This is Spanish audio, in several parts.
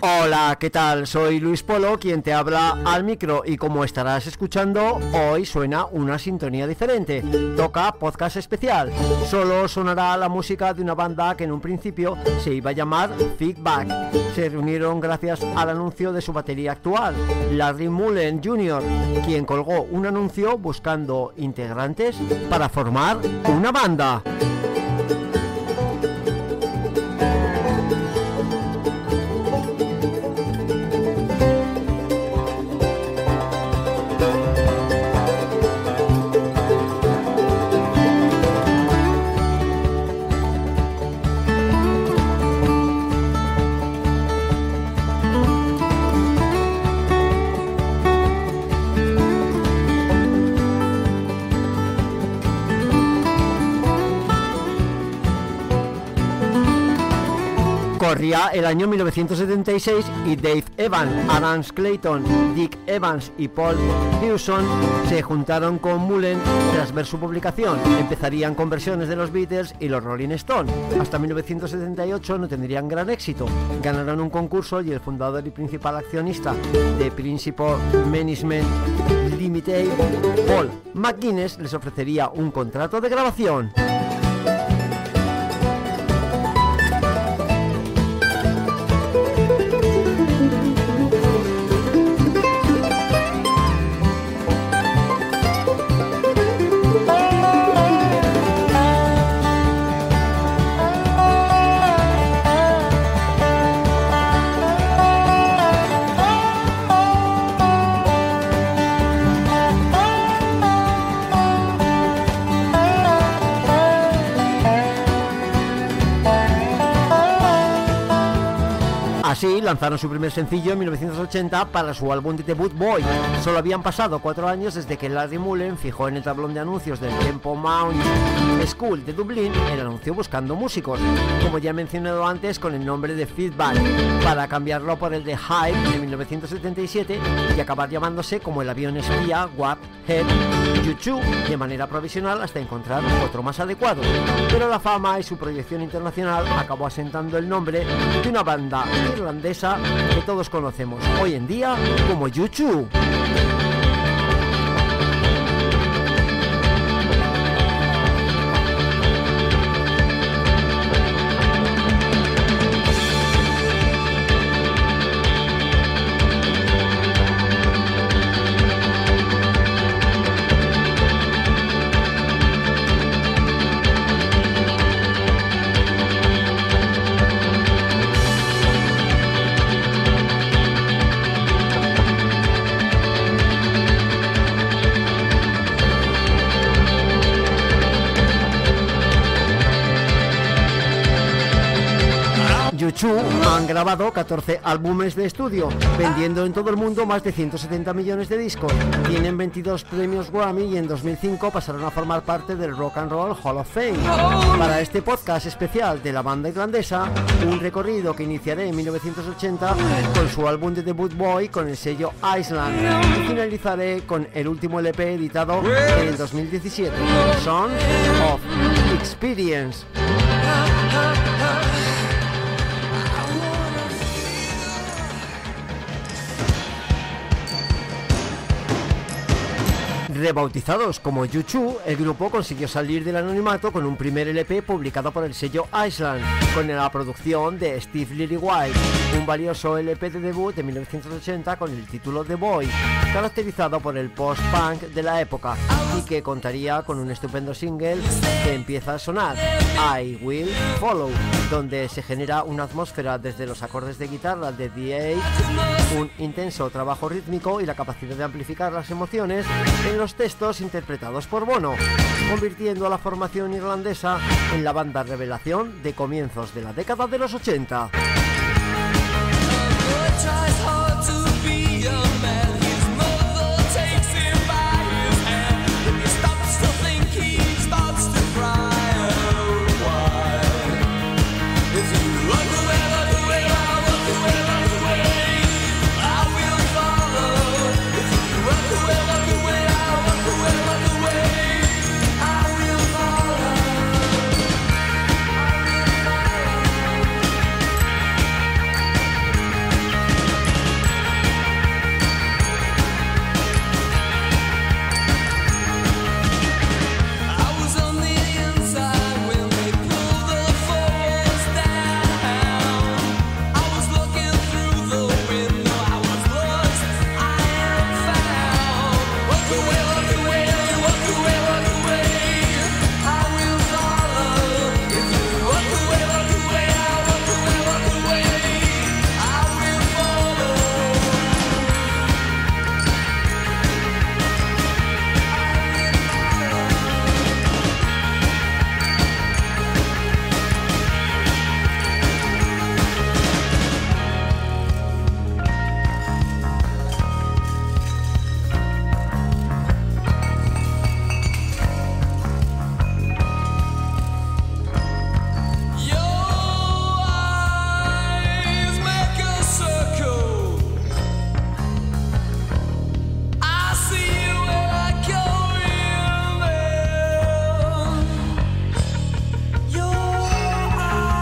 Hola, ¿qué tal? Soy Luis Polo, quien te habla al micro, y como estarás escuchando, hoy suena una sintonía diferente. Toca podcast especial. Solo sonará la música de una banda que en un principio se iba a llamar Feedback. Se reunieron gracias al anuncio de su batería actual, Larry Mullen Jr., quien colgó un anuncio buscando integrantes para formar una banda. Corría el año 1976 y Dave Evans, Adam Clayton, Dick Evans y Paul Hewson se juntaron con Mullen tras ver su publicación. Empezarían con versiones de los Beatles y los Rolling Stones. Hasta 1978 no tendrían gran éxito. Ganaron un concurso y el fundador y principal accionista de Principal Management Limited, Paul McGuinness, les ofrecería un contrato de grabación. Así lanzaron su primer sencillo en 1980 para su álbum de debut Boy. Solo habían pasado 4 años desde que Larry Mullen fijó en el tablón de anuncios del Temple Mount School de Dublín el anuncio buscando músicos, como ya he mencionado antes, con el nombre de Feedback, para cambiarlo por el de Hype de 1977 y acabar llamándose como el avión espía Warhead U2 de manera provisional hasta encontrar otro más adecuado. Pero la fama y su proyección internacional acabó asentando el nombre de una banda irlandesa que todos conocemos hoy en día como U2. U2 han grabado 14 álbumes de estudio, vendiendo en todo el mundo más de 170 millones de discos. Tienen 22 premios Grammy y en 2005 pasaron a formar parte del Rock and Roll Hall of Fame. Para este podcast especial de la banda irlandesa, un recorrido que iniciaré en 1980 con su álbum de debut Boy con el sello Island, y finalizaré con el último LP editado en el 2017, Songs of Experience. Rebautizados como U2, el grupo consiguió salir del anonimato con un primer LP publicado por el sello Island, con la producción de Steve Lillywhite, un valioso LP de debut de 1980 con el título The Boy, caracterizado por el post-punk de la época, y que contaría con un estupendo single que empieza a sonar, I Will Follow, donde se genera una atmósfera desde los acordes de guitarra de The Age, un intenso trabajo rítmico y la capacidad de amplificar las emociones en los textos interpretados por Bono, convirtiendo a la formación irlandesa en la banda revelación de comienzos de la década de los 80.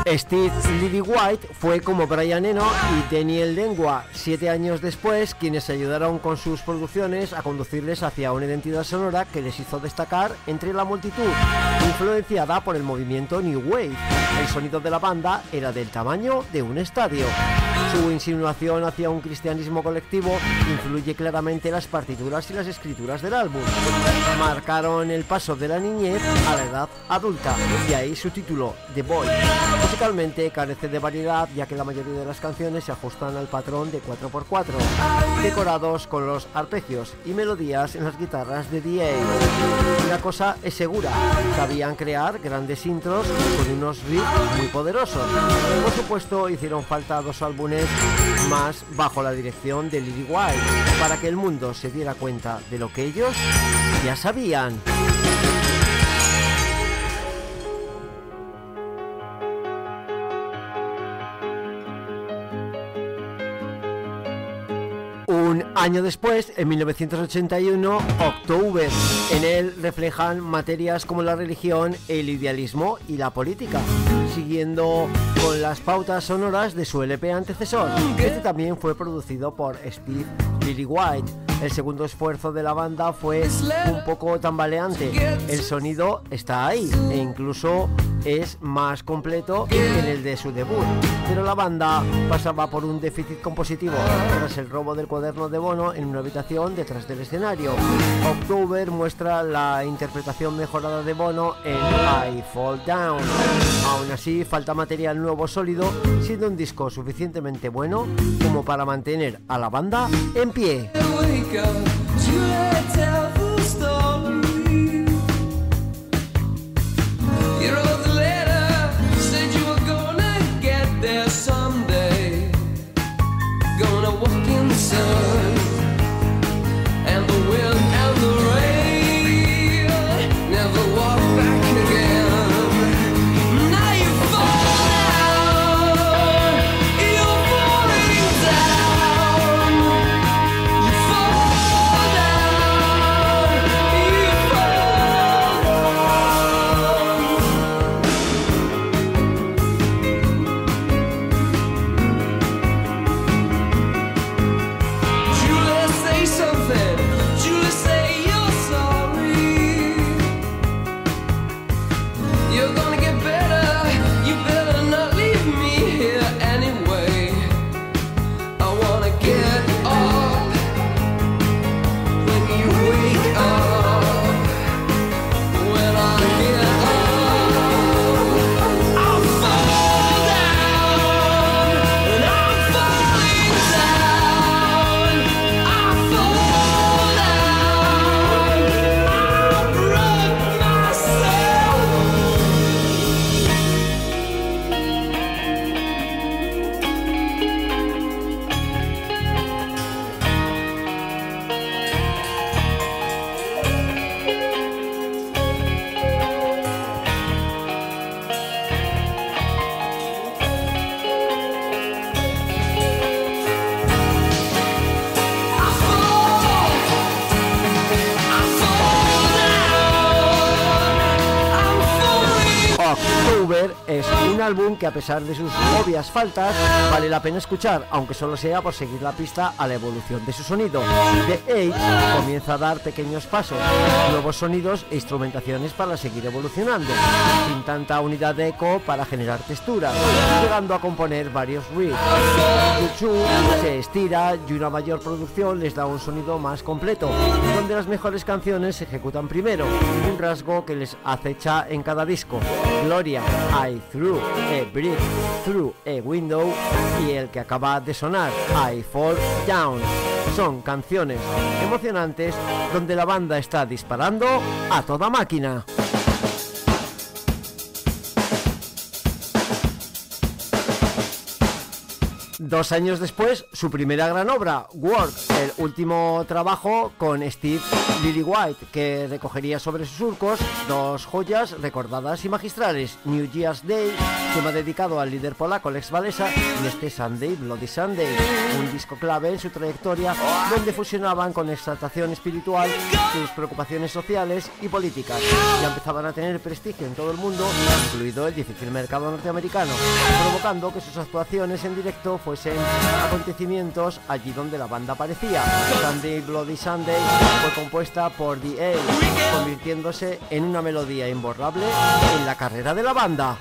Steve Lillywhite fue, como Brian Eno y Daniel Lengua, 7 años después, quienes ayudaron con sus producciones a conducirles hacia una identidad sonora que les hizo destacar entre la multitud, influenciada por el movimiento New Wave. El sonido de la banda era del tamaño de un estadio. Su insinuación hacia un cristianismo colectivo influye claramente en las partituras y las escrituras del álbum. Marcaron el paso de la niñez a la edad adulta, y ahí su título, The Boy. Musicalmente carece de variedad, ya que la mayoría de las canciones se ajustan al patrón de 4x4, decorados con los arpegios y melodías en las guitarras de D.A. Una cosa es segura, sabían crear grandes intros con unos riffs muy poderosos. Por supuesto, hicieron falta 2 álbumes más bajo la dirección de Lillywhite para que el mundo se diera cuenta de lo que ellos ya sabían. Un año después, en 1981, October. En él reflejan materias como la religión, el idealismo y la política, siguiendo con las pautas sonoras de su LP antecesor. Este también fue producido por Steve Lillywhite. El segundo esfuerzo de la banda fue un poco tambaleante. El sonido está ahí e incluso es más completo que en el de su debut, pero la banda pasaba por un déficit compositivo tras el robo del cuaderno de Bono en una habitación detrás del escenario. October muestra la interpretación mejorada de Bono en I Fall Down. Aún así, falta material nuevo sólido, siendo un disco suficientemente bueno como para mantener a la banda en pie. Es un álbum que, a pesar de sus obvias faltas, vale la pena escuchar, aunque solo sea por seguir la pista a la evolución de su sonido. The Age comienza a dar pequeños pasos, nuevos sonidos e instrumentaciones para seguir evolucionando, sin tanta unidad de eco para generar texturas, llegando a componer varios riffs. YouTube se estira y una mayor producción les da un sonido más completo, donde las mejores canciones se ejecutan primero, un rasgo que les acecha en cada disco. Gloria, I Threw a Brick Through a Window, y el que acaba de sonar, I Fall Down, son canciones emocionantes donde la banda está disparando a toda máquina. 2 años después, su primera gran obra, Work, el último trabajo con Steve Lillywhite, que recogería sobre sus surcos 2 joyas recordadas y magistrales: New Year's Day, tema dedicado al líder polaco Lech Walesa, y este Sunday, Bloody Sunday, un disco clave en su trayectoria donde fusionaban con exaltación espiritual sus preocupaciones sociales y políticas. Ya empezaban a tener prestigio en todo el mundo, incluido el difícil mercado norteamericano, provocando que sus actuaciones en directo fuesen acontecimientos allí donde la banda aparecía. Sunday Bloody Sunday fue compuesta por The A, convirtiéndose en una melodía imborrable en la carrera de la banda.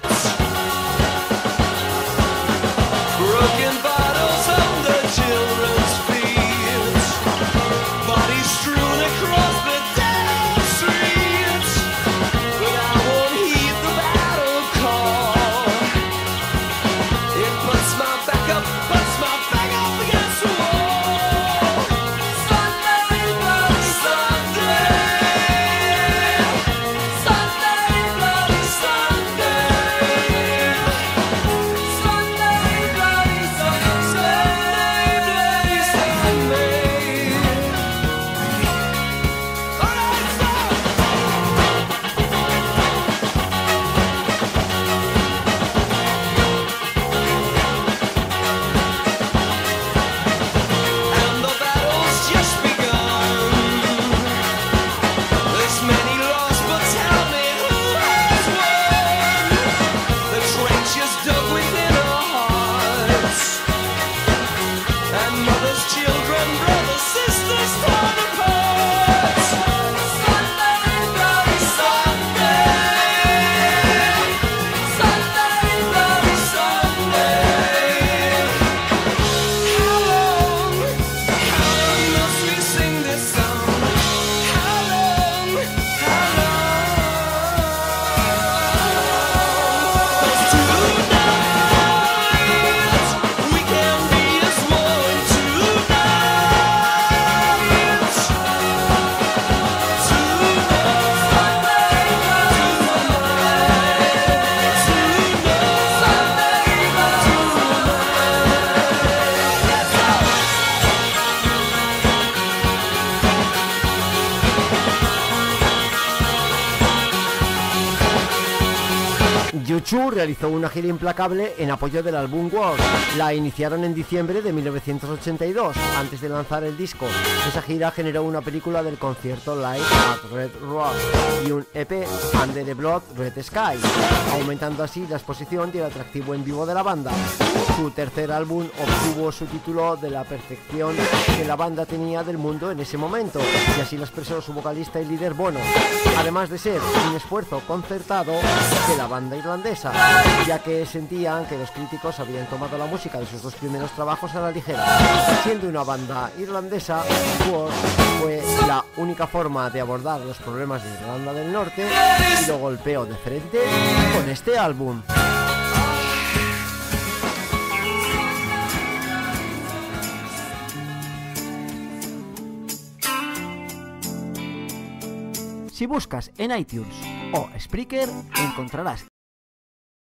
Broken bottles on the children's fields, bodies strewn across the dead streets, but I won't heed the battle call. It puts my back up against the wall. Sunday, bloody Sunday, Sunday, bloody Sunday, Sunday, bloody Sunday, bloody Sunday. All right, stop! And the battle's just begun. There's many lost, but tell me who has won. The trenches dug within our hearts, and mothers, children, brothers, sisters torn apart. Sunday, bloody Sunday, Sunday, bloody Sunday. How long must we sing this song? How long? 'Cause tonight we can be as one. Tonight, U2 realizó una gira implacable en apoyo del álbum Work. La iniciaron en diciembre de 1982, antes de lanzar el disco. Esa gira generó una película del concierto Live at Red Rock y un EP, Under the Blood Red Sky, aumentando así la exposición y el atractivo en vivo de la banda. Su tercer álbum obtuvo su título de la percepción que la banda tenía del mundo en ese momento, y así lo expresó su vocalista y líder Bono, además de ser un esfuerzo concertado de la banda irlandesa, ya que sentían que los críticos habían tomado la música de sus 2 primeros trabajos a la ligera. Siendo una banda irlandesa, Work fue la única forma de abordar los problemas de Irlanda del Norte y lo golpeó de frente con este álbum. Si buscas en iTunes o Spreaker, encontrarás